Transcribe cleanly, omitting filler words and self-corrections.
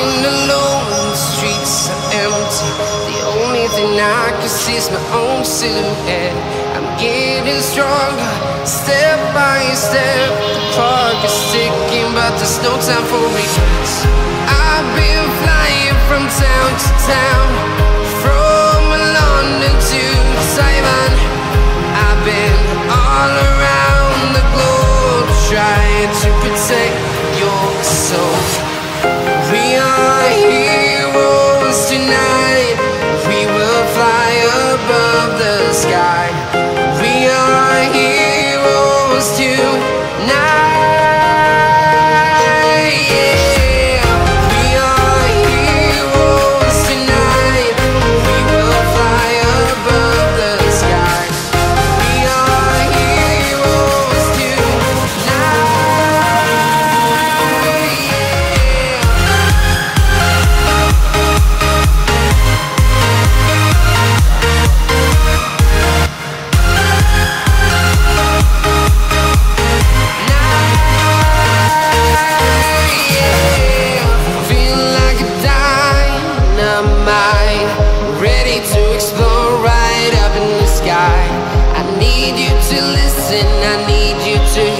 Walking alone, the streets are empty. The only thing I can see is my own silhouette. I'm getting stronger, step by step. The clock is ticking, but there's no time for regrets. I've been flying from town to town, from London to Taiwan. I've been all around the globe, trying to protect your soul. We are heroes tonight. We will fly above the sky. We are heroes tonight. Yeah. We are heroes tonight. We will fly above the sky. We are heroes tonight. Feeling like a dynamite, ready to explore right up in the sky. I need you to listen, I need you to